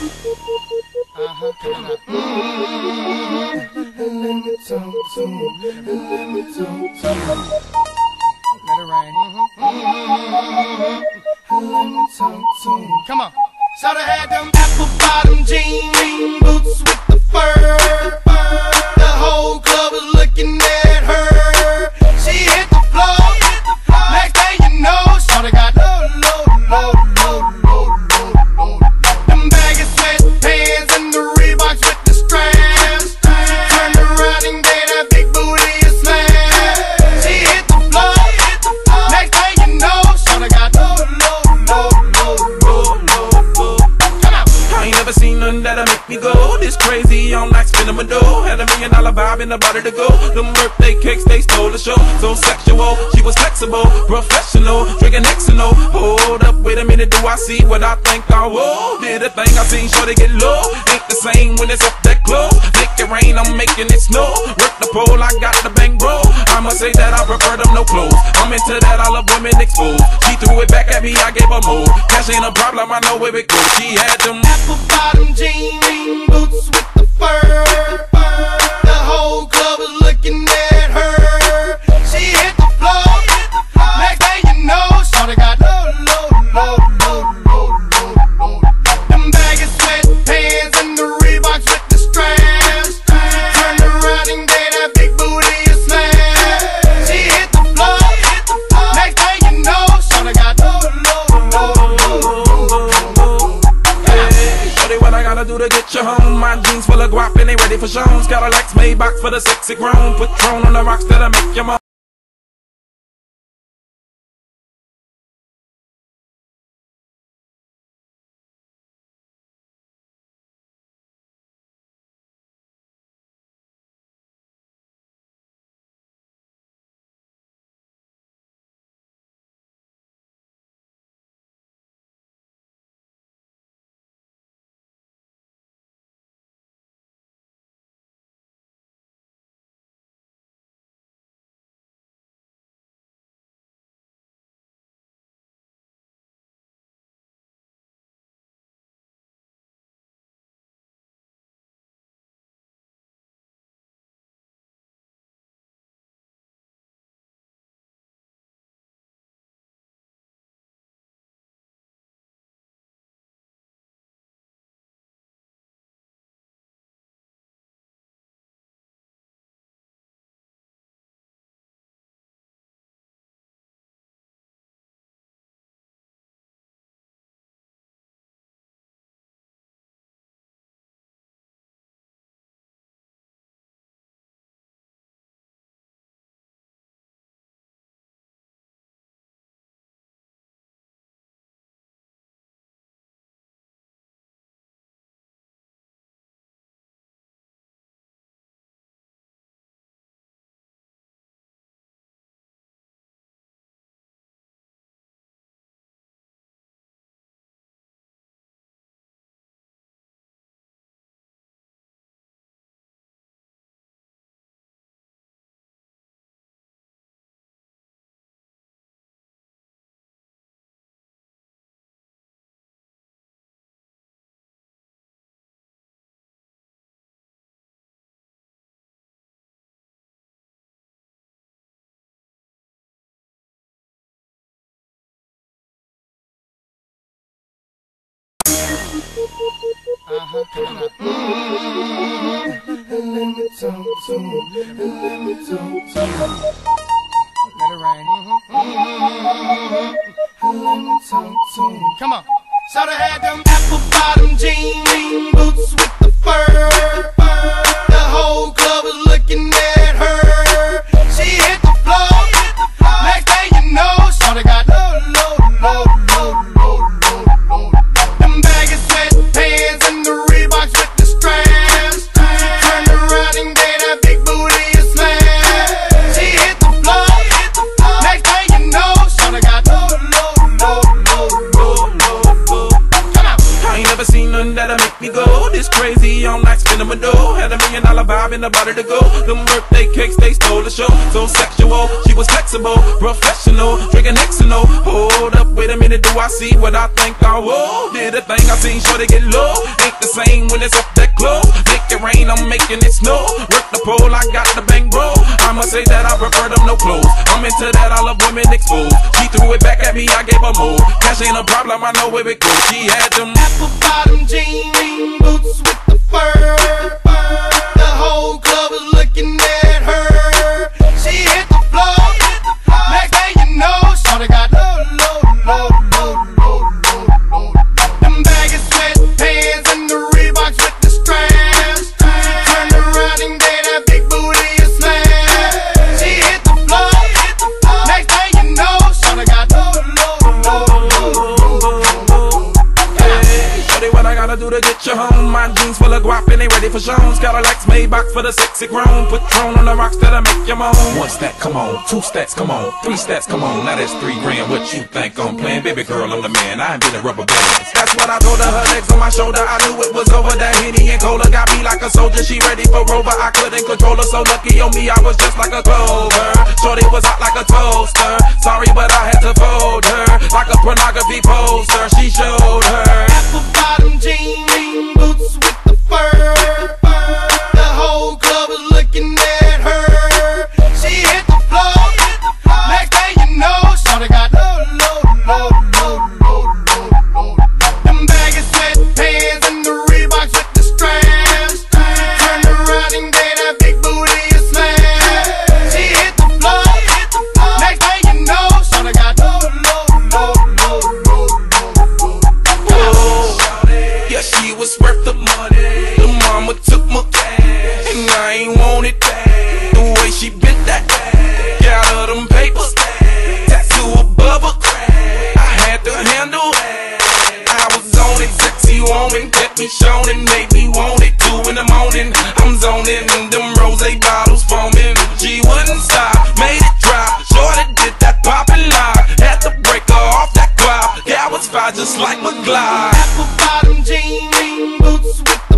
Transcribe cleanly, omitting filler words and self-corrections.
Let me talk to you. Let me talk to you. Let it rain. Let me talk to you. Come on. Shoulda had them apple bottom jean boots with the fur. The whole club was looking at her. She hit the floor. Next thing you know, shoulda got low. Them baggy sweatpants and the Reeboks with the straps. Turned around and gave that big booty a slam. She hit the floor. Next thing you know, shoulda got low. I ain't never seen nothing that'll make me go this crazy. I'm like spinning my dough. Had $1 million vibe in the body to go. Them birthday cakes, they stole the show. So sexual, she was flexible, professional, drinking Xano. Hold up, wait a minute, do I see what I think I will? Did a thing I seen, sure they get low. Ain't the same when it's up that close. Make it rain, I'm making it snow. Work the pole, I got the bang bro. I must say that I prefer them no clothes. I'm into that, I love women exposed. She threw it back at me, I gave her more. Cash ain't a problem, I know where it goes. She had them apple bottom jean boots with the fur. The whole club was looking at her. She hit the floor. Next thing you know, shoulda got low. Them baggy sweatpants and the Reeboks with the straps. Turned around and gave that big booty a slam. She hit the floor. Next thing you know, shoulda got low. What I gotta do to get you home? My jeans full of guap and they ready for shows. Got a Lex Maybach for the sexy grown. Put Tron on the rocks that'll make you moan. Let me talk to you. Let me talk to you. Let it rain. Let me talk to you. Come on. Shoulda had them apple bottom jean boots with the fur. The whole club was looking at her. She hit the floor. Next thing you know, shoulda got low. Them baggy sweatpants and the Reeboks with the straps. Turned around and gave that big booty a slam. She hit the floor. Next thing you know, shoulda got low. I ain't never seen nothing that'll make me go this crazy all night spinning my dough. Had $1 million vibe in the body to go. Them birthday cakes, they stole the show. So sexual, she was flexible, professional, drinking Xano. Hold up, wait a minute, do I see what I think I will? Did a thing I seen, sure to get low. Ain't the same when it's up that close. Make it rain, I'm making it snow. Work the pole, I got the bang bro. I'ma say that I prefer them no clothes. I'm into that, I love women exposed. She threw it back at me, I gave her more. Cash ain't a problem, I know where it goes. She had them apple bottom jean boots with the fur. The whole club was looking at her. She hit the floor. Next thing you know, shorty got low. Them baggy sweatpants and the Reeboks with the straps. She turned around and gave that big booty a slam. She hit the floor. Next thing you know, shorty got low. What I gotta do to get you home? My jeans full of guap and they ready for shows. Cadillacs Maybach for the sexy grown. Patron on the rocks that'll make you moan. 1 stack, come on. 2 stacks, come on. 3 stacks, come on. Now that's 3 grand. What you think I'm playing? Baby girl, I'm the man. I ain't been in rubber bands. That's what I told her. Her legs on my shoulder. I knew it was over. That Henny and Cola got me like a soldier. She ready for Rover. I couldn't control her. So lucky on me, I was just like a clover. Shorty was hot like a toaster. Sorry, but I had to fold her like a pornography poster. She showed her apple bottom jean boots with the fur. The whole club was looking at her. She hit the floor. Next thing you know, shorty got low. Them baggy sweatpants and the Reeboks with the straps. She turned around and gave that big booty a slam. She hit the floor. Next thing you know, shorty got low. Yeah, she was worth the money. The mama took my cash, and I ain't want it back. The way she bit that ass, got her them papers, tattoo above her crack. I had to handle that. I was on it, sexy woman, kept me showing, and made me want it. 2 in the morning, I'm zoning, and them rose bottles foaming. She wouldn't stop, made it drop. Shorty did that poppin' lock, had to break her off that cloud. Yeah, I was fine just like McGlide. Apple bottom jean boots with